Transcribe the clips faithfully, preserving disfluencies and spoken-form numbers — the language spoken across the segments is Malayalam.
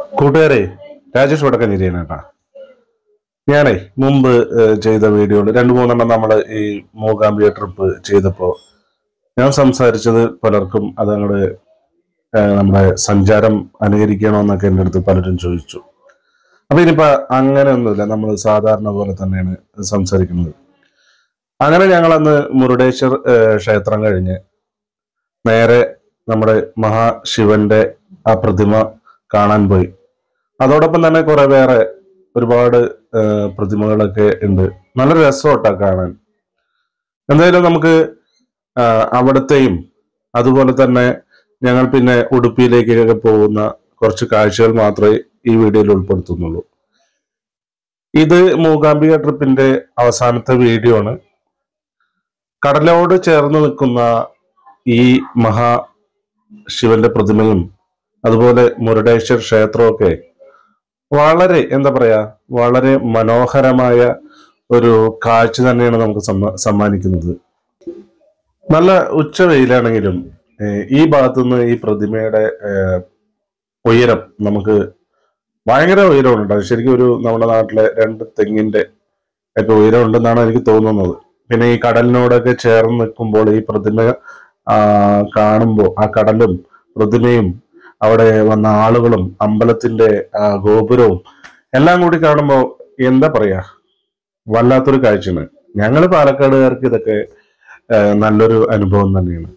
കൂട്ടുകാരെ, രാജേഷ് വടക്കഞ്ചേരിയാണ് കേട്ടാ. ഞാനേ മുമ്പ് ചെയ്ത വീഡിയോയിൽ രണ്ട് മൂന്നെണ്ണം നമ്മൾ ഈ മൂകാംബിക ട്രിപ്പ് ചെയ്തപ്പോൾ ഞാൻ സംസാരിച്ചത് പലർക്കും അതങ്ങോട് നമ്മുടെ സഞ്ചാരം അനുകരിക്കണമെന്നൊക്കെ എൻ്റെ അടുത്ത് പലരും ചോദിച്ചു. അപ്പൊ ഇനിയിപ്പോ അങ്ങനെയൊന്നുമില്ല, നമ്മൾ സാധാരണ പോലെ തന്നെയാണ് സംസാരിക്കുന്നത്. അങ്ങനെ ഞങ്ങളന്ന് മുരുടേശ്വർ ക്ഷേത്രം കഴിഞ്ഞ് നേരെ നമ്മുടെ മഹാശിവന്റെ ആ പ്രതിമ കാണാൻ പോയി. അതോടൊപ്പം തന്നെ കുറെ വേറെ ഒരുപാട് പ്രതിമകളൊക്കെ ഉണ്ട്. നല്ല രസമായിട്ടാ കാണാൻ. എന്തായാലും നമുക്ക് അവിടത്തെയും അതുപോലെ തന്നെ ഞങ്ങൾ പിന്നെ ഉടുപ്പിയിലേക്കൊക്കെ പോകുന്ന കുറച്ച് കാഴ്ചകൾ മാത്രമേ ഈ വീഡിയോയിൽ ഉൾപ്പെടുത്തുന്നുള്ളൂ. ഇത് മൂകാംബിക ട്രിപ്പിന്റെ അവസാനത്തെ വീഡിയോ ആണ്. കടലോട് ചേർന്ന് നിൽക്കുന്ന ഈ മഹാശിവന്റെ പ്രതിമയും അതുപോലെ മുരുടേശ്വർ ക്ഷേത്രമൊക്കെ വളരെ എന്താ പറയാ വളരെ മനോഹരമായ ഒരു കാഴ്ച തന്നെയാണ് നമുക്ക് സമ്മാനിക്കുന്നത്. നല്ല ഉച്ച വെയിലാണെങ്കിലും ഈ ഭാഗത്തുനിന്ന് ഈ പ്രതിമയുടെ ഉയരം നമുക്ക് ഭയങ്കര ഉയരമുണ്ട്. ശരിക്കും ഒരു നമ്മുടെ നാട്ടിലെ രണ്ട് തെങ്ങിന്റെ ഒക്കെ ഉയരം ഉണ്ടെന്നാണ് എനിക്ക് തോന്നുന്നത്. പിന്നെ ഈ കടലിനോടൊക്കെ ചേർന്ന് നിൽക്കുമ്പോൾ ഈ പ്രതിമ കാണുമ്പോൾ ആ കടലും പ്രതിമയും അവിടെ വന്ന ആളുകളും അമ്പലത്തിന്റെ ഗോപുരവും എല്ലാം കൂടി കാണുമ്പോൾ എന്താ പറയാ വല്ലാത്തൊരു കാഴ്ചയാണ്. ഞങ്ങൾ പാലക്കാടുകാർക്ക് ഇതൊക്കെ നല്ലൊരു അനുഭവം തന്നെയാണ്.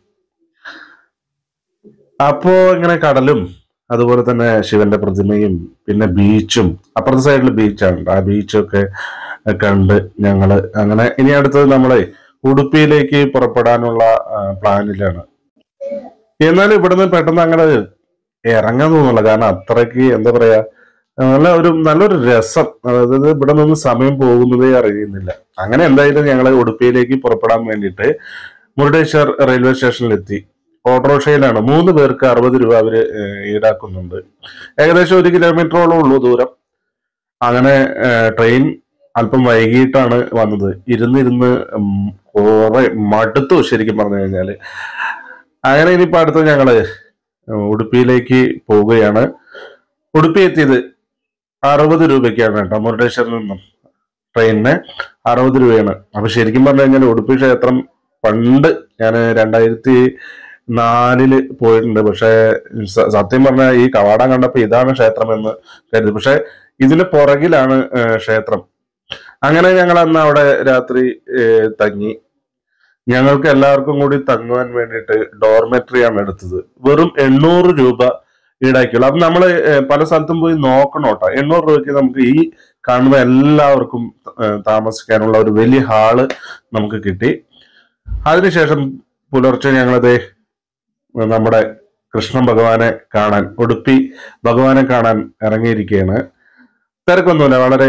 അപ്പോ ഇങ്ങനെ കടലും അതുപോലെ തന്നെ ശിവന്റെ പ്രതിമയും പിന്നെ ബീച്ചും, അപ്പുറത്തെ സൈഡിൽ ബീച്ചാണ്, ആ ബീച്ചൊക്കെ കണ്ട് ഞങ്ങള് അങ്ങനെ ഇനി അടുത്തത് നമ്മളെ ഉടുപ്പിയിലേക്ക് പുറപ്പെടാനുള്ള പ്ലാനിലാണ്. എന്നാലും ഇവിടുന്ന് പെട്ടെന്ന് അങ്ങനെ ഇറങ്ങാൻ തോന്നുന്നില്ല. കാരണം അത്രയ്ക്ക് എന്താ പറയാ നല്ല ഒരു നല്ലൊരു രസം. അതായത് ഇവിടെ നിന്ന് സമയം പോകുന്നതേ അറിയുന്നില്ല. അങ്ങനെ എന്തായാലും ഞങ്ങൾ ഉടുപ്പിയിലേക്ക് പുറപ്പെടാൻ വേണ്ടിയിട്ട് മുരുടേശ്വർ റെയിൽവേ സ്റ്റേഷനിലെത്തി. ഓട്ടോറിക്ഷയിലാണ്. മൂന്ന് പേർക്ക് അറുപത് രൂപ അവര് ഈടാക്കുന്നുണ്ട്. ഏകദേശം ഒരു കിലോമീറ്ററോളം ഉള്ളൂ ദൂരം. അങ്ങനെ ട്രെയിൻ അല്പം വൈകിട്ടാണ് വന്നത്. ഇരുന്നിരുന്ന് കുറെ മടുത്തു ശരിക്കും പറഞ്ഞു കഴിഞ്ഞാല്. അങ്ങനെ ഇനിയിപ്പോ അടുത്ത് ഞങ്ങള് ഉടുപ്പിയിലേക്ക് പോവുകയാണ്. ഉടുപ്പി എത്തിയത് അറുപത് രൂപയ്ക്കാണ് കേട്ടോ. മുരുടേശ്വറിൽ നിന്നും ട്രെയിനിന് അറുപത് രൂപയാണ്. അപ്പൊ ശരിക്കും പറഞ്ഞു കഴിഞ്ഞാൽ ഉടുപ്പി ക്ഷേത്രം പണ്ട് ഞാൻ രണ്ടായിരത്തി നാലില് പോയിട്ടുണ്ട്. പക്ഷെ സത്യം പറഞ്ഞാൽ ഈ കവാടം കണ്ടപ്പോ ഇതാണ് ക്ഷേത്രം എന്ന് കരുതി. പക്ഷെ ഇതിന് പുറകിലാണ് ക്ഷേത്രം. അങ്ങനെ ഞങ്ങൾ അന്ന് അവിടെ രാത്രി തങ്ങി. ഞങ്ങൾക്ക് എല്ലാവർക്കും കൂടി തങ്ങുവാൻ വേണ്ടിയിട്ട് ഡോർമെട്രിയാണ് എടുത്തത്. വെറും എണ്ണൂറ് രൂപ ഈടാക്കിയുള്ളൂ. അപ്പൊ നമ്മള് പല സ്ഥലത്തും പോയി നോക്കണം കേട്ടോ. എണ്ണൂറ് രൂപയ്ക്ക് നമുക്ക് ഈ കാണുന്ന എല്ലാവർക്കും താമസിക്കാനുള്ള ഒരു വലിയ ഹാള് നമുക്ക് കിട്ടി. അതിനുശേഷം പുലർച്ചെ ഞങ്ങളത് നമ്മുടെ കൃഷ്ണ ഭഗവാനെ കാണാൻ, ഉടുപ്പി ഭഗവാനെ കാണാൻ ഇറങ്ങിയിരിക്കുകയാണ്. തിരക്കൊന്നുമില്ല, വളരെ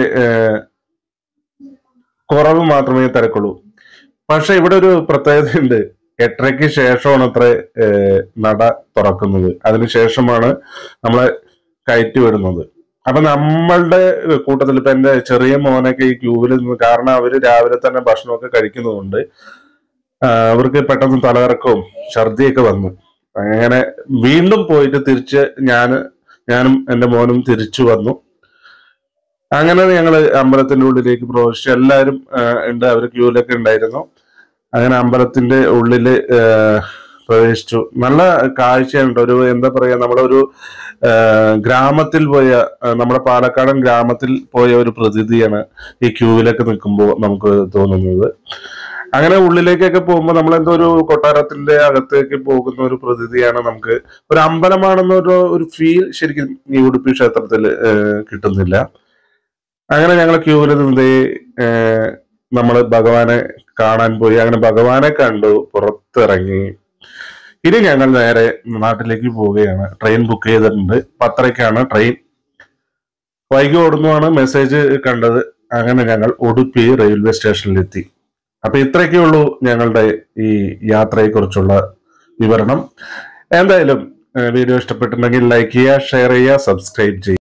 കുറവ് മാത്രമേ തിരക്കുള്ളൂ. പക്ഷെ ഇവിടെ ഒരു പ്രത്യേകതയുണ്ട്. എട്ടരയ്ക്ക് ശേഷമാണ് അത്ര നട തുറക്കുന്നത്. അതിനുശേഷമാണ് നമ്മളെ കയറ്റി വിടുന്നത്. അപ്പൊ നമ്മളുടെ കൂട്ടത്തിൽ ഇപ്പൊ എന്റെ ചെറിയ മോനൊക്കെ ഈ ക്യൂവിൽ നിന്ന്, കാരണം അവര് രാവിലെ തന്നെ ഭക്ഷണമൊക്കെ കഴിക്കുന്നതുകൊണ്ട് അവർക്ക് പെട്ടെന്ന് തലകറക്കവും ഛർദിയൊക്കെ വന്നു. അങ്ങനെ വീണ്ടും പോയിട്ട് തിരിച്ച് ഞാൻ ഞാനും എൻ്റെ മോനും തിരിച്ചു വന്നു. അങ്ങനെ ഞങ്ങൾ അമ്പലത്തിന്റെ ഉള്ളിലേക്ക് പ്രവേശിച്ചു. എല്ലാവരും ഉണ്ട്, അവർ ക്യൂവിലൊക്കെ ഉണ്ടായിരുന്നു. അങ്ങനെ അമ്പലത്തിന്റെ ഉള്ളില് പ്രവേശിച്ചു. നല്ല കാഴ്ചയുണ്ട്. ഒരു എന്താ പറയാ നമ്മളൊരു ഗ്രാമത്തിൽ പോയ, നമ്മുടെ പാലക്കാടൻ ഗ്രാമത്തിൽ പോയ ഒരു പ്രതീതിയാണ് ഈ ക്യൂവിലൊക്കെ നിൽക്കുമ്പോൾ നമുക്ക് തോന്നുന്നത്. അങ്ങനെ ഉള്ളിലേക്കൊക്കെ പോകുമ്പോൾ നമ്മളെന്തോ ഒരു കൊട്ടാരത്തിന്റെ അകത്തേക്ക് പോകുന്ന ഒരു പ്രതീതിയാണ് നമുക്ക്. ഒരു അമ്പലമാണെന്നൊരു ഒരു ഫീൽ ശരിക്കും ഈ ഉടുപ്പി ക്ഷേത്രത്തിൽ കിട്ടുന്നില്ല. അങ്ങനെ ഞങ്ങൾ ക്യൂവിൽ നിന്ന് നമ്മൾ ഭഗവാനെ കാണാൻ പോയി. അങ്ങനെ ഭഗവാനെ കണ്ടു, പുറത്തിറങ്ങി. ഇനി ഞങ്ങൾ നേരെ നാട്ടിലേക്ക് പോവുകയാണ്. ട്രെയിൻ ബുക്ക് ചെയ്തിട്ടുണ്ട്. പത്തരയ്ക്കാണ് ട്രെയിൻ. വൈകി ഓടുന്നതാണ് മെസ്സേജ് കണ്ടത്. അങ്ങനെ ഞങ്ങൾ ഉടുപ്പി റെയിൽവേ സ്റ്റേഷനിലെത്തി. അപ്പൊ ഇത്രയൊക്കെ ഉള്ളൂ ഞങ്ങളുടെ ഈ യാത്രയെ കുറിച്ചുള്ള വിവരണം. എന്തായാലും വീഡിയോ ഇഷ്ടപ്പെട്ടിട്ടുണ്ടെങ്കിൽ ലൈക്ക് ചെയ്യുക, ഷെയർ ചെയ്യുക, സബ്സ്ക്രൈബ് ചെയ്യുക.